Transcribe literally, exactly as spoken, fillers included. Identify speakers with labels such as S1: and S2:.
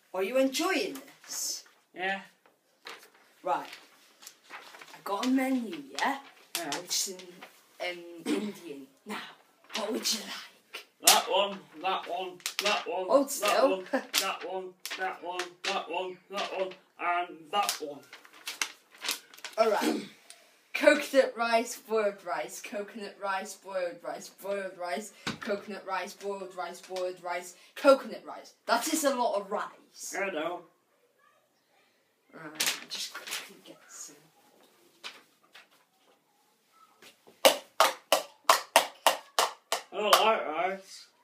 S1: Are you enjoying this?
S2: Yeah.
S1: Right. I got a menu, yeah?
S2: Yeah.
S1: It's in um, Indian. Now, what would you like?
S2: That one, that one, that one,
S1: Hold
S2: that
S1: still.
S2: one, that one, that one, that one, that one, and that one.
S1: Alright. Coconut rice, boiled rice, coconut rice, boiled rice, boiled rice, coconut rice, boiled rice, boiled rice, coconut rice. That is a lot of rice.
S2: I know.
S1: Right, just quickly get some.
S2: I don't like rice.